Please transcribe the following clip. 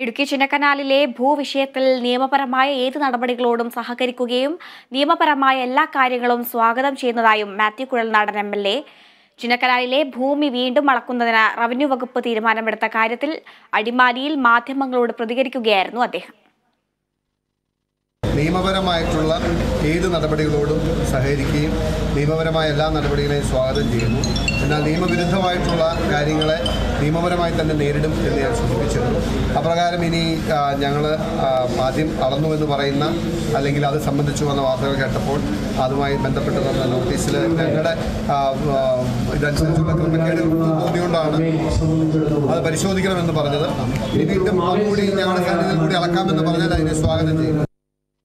ഇടുക്കി ചിന്നക്കനാലിലെ ഭൂവിഷയത്തിൽ നിയമപരമായ ഏത് നടപടികളോടും സഹകരിക്കുകയും നിയമപരമായ എല്ലാ കാര്യങ്ങളും സ്വാഗതം ചെയ്യുന്നതായും മാത്യു കുഴൽനാടൻ MLA ചിന്നക്കനാലിലെ ഭൂമി വീണ്ടും അളക്കുന്നതിന് റവന്യൂ വകുപ്പ് തീരുമാനമെടുത്ത കാര്യത്തിൽ അടിമാലിയിൽ മാധ്യമങ്ങളോട് പ്രതികരിക്കുകയായിരുന്നു അദ്ദേഹം. നിയമപരമായിട്ടുള്ള ഏത് നടപടികളോടും സഹകരിക്കുകയും നിയമപരമായ എല്ലാ നടപടികളെയും സ്വാഗതം ചെയ്യുന്നു. എന്നാൽ നിയമവിരുദ്ധമായിട്ടുള്ള കാര്യങ്ങളെ നിയമപരമായി തന്നെ നേരിടും എന്ന് ഞാൻ സൂചിപ്പിച്ചിരുന്നു. അപ്രകാരം ഇനി ഞങ്ങൾ ആദ്യം അളന്നുവെന്ന് പറയുന്ന അല്ലെങ്കിൽ അത് സംബന്ധിച്ചു വന്ന വാർത്തകൾ കേട്ടപ്പോൾ അതുമായി ബന്ധപ്പെട്ട് തന്ന നോട്ടീസിൽ ഞങ്ങളുടെ ഇതനുസരിച്ചുള്ള ക്രമക്കേട് തോന്നിയുകൊണ്ടാണ് അത് പരിശോധിക്കണമെന്ന് പറഞ്ഞത്. ഇനി വീണ്ടും കൂടി ഞങ്ങളുടെ സന്നിധിയിൽ കൂടി അളക്കാമെന്ന് പറഞ്ഞാൽ അതിനെ സ്വാഗതം ചെയ്യുന്നു.